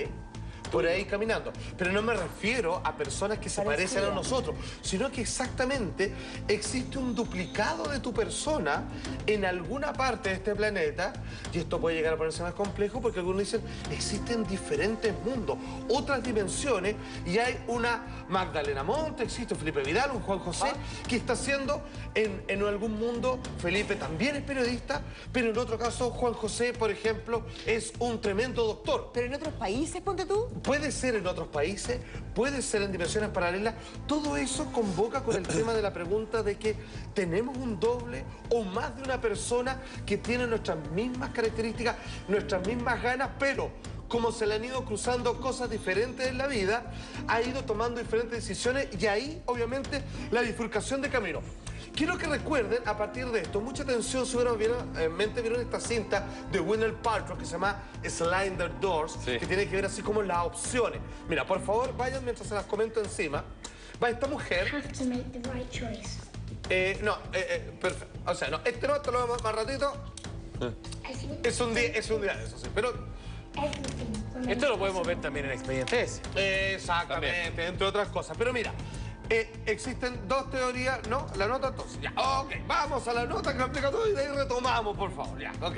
doble por ahí caminando. Pero no me refiero a personas que se parecen a nosotros, sino que exactamente existe un duplicado de tu persona en alguna parte de este planeta, y esto puede llegar a ponerse más complejo porque algunos dicen, existen diferentes mundos, otras dimensiones, y hay una Magdalena Monte, existe Felipe Vidal, un Juan José, que está haciendo en algún mundo, Felipe también es periodista, pero en otro caso Juan José, por ejemplo, es un tremendo doctor. ¿Pero en otros países, ponte tú? Puede ser en otros países, puede ser en dimensiones paralelas. Todo eso convoca con el tema de la pregunta de que tenemos un doble o más de una persona que tiene nuestras mismas características, nuestras mismas ganas, pero como se le han ido cruzando cosas diferentes en la vida, ha ido tomando diferentes decisiones y ahí, obviamente, la bifurcación de camino. Quiero que recuerden, a partir de esto, mucha atención, seguramente vieron esta cinta de Gwyneth Paltrow que se llama Sliding Doors, que tiene que ver así como las opciones. Mira, por favor, vayan mientras se las comento encima. Va esta mujer... perfecto. O sea, no, este no, esto lo vemos más ratito. Es un día de eso, sí, pero... Esto lo podemos ver también en Expediente S. Exactamente, también, entre otras cosas. Pero mira... existen dos teorías, ¿no? La nota entonces, ya, ok, vamos a la nota que explica todo y de ahí retomamos, por favor, ya, ok.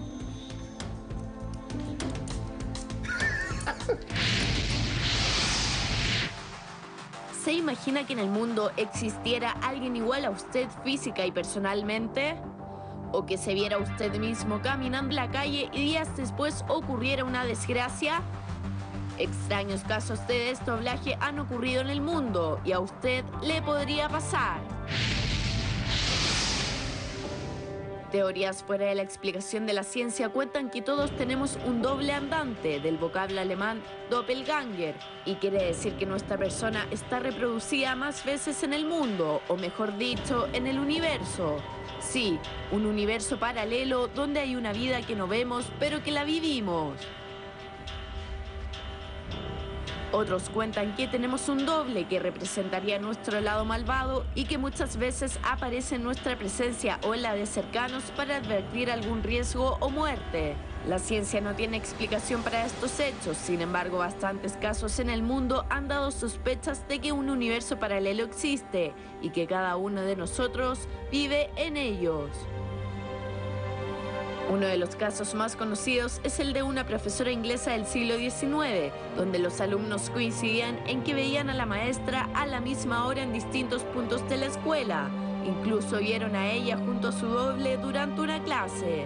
¿Se imagina que en el mundo existiera alguien igual a usted física y personalmente? ¿O que se viera usted mismo caminando en la calle y días después ocurriera una desgracia? Extraños casos de desdoblaje han ocurrido en el mundo y a usted le podría pasar. Teorías fuera de la explicación de la ciencia cuentan que todos tenemos un doble andante, del vocablo alemán Doppelganger, y quiere decir que nuestra persona está reproducida más veces en el mundo, o mejor dicho, en el universo. Sí, un universo paralelo donde hay una vida que no vemos, pero que la vivimos. Otros cuentan que tenemos un doble que representaría nuestro lado malvado y que muchas veces aparece en nuestra presencia o en la de cercanos para advertir algún riesgo o muerte. La ciencia no tiene explicación para estos hechos, sin embargo, bastantes casos en el mundo han dado sospechas de que un universo paralelo existe y que cada uno de nosotros vive en ellos. Uno de los casos más conocidos es el de una profesora inglesa del siglo XIX, donde los alumnos coincidían en que veían a la maestra a la misma hora en distintos puntos de la escuela. Incluso vieron a ella junto a su doble durante una clase.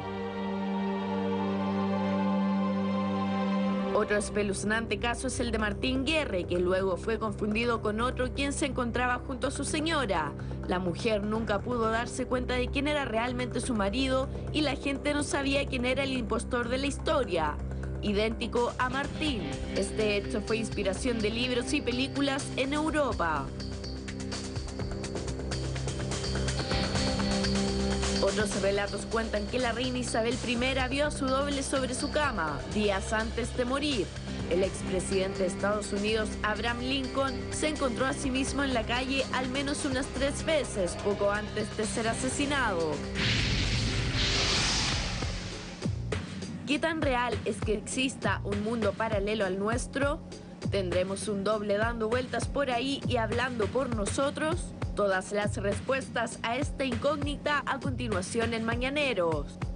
Otro espeluznante caso es el de Martín Guerre, que luego fue confundido con otro quien se encontraba junto a su señora. La mujer nunca pudo darse cuenta de quién era realmente su marido y la gente no sabía quién era el impostor de la historia. Idéntico a Martín, este hecho fue inspiración de libros y películas en Europa. Otros relatos cuentan que la reina Isabel I vio a su doble sobre su cama, días antes de morir. El expresidente de Estados Unidos, Abraham Lincoln, se encontró a sí mismo en la calle al menos unas 3 veces, poco antes de ser asesinado. ¿Qué tan real es que exista un mundo paralelo al nuestro? ¿Tendremos un doble dando vueltas por ahí y hablando por nosotros? Todas las respuestas a esta incógnita a continuación en Mañaneros.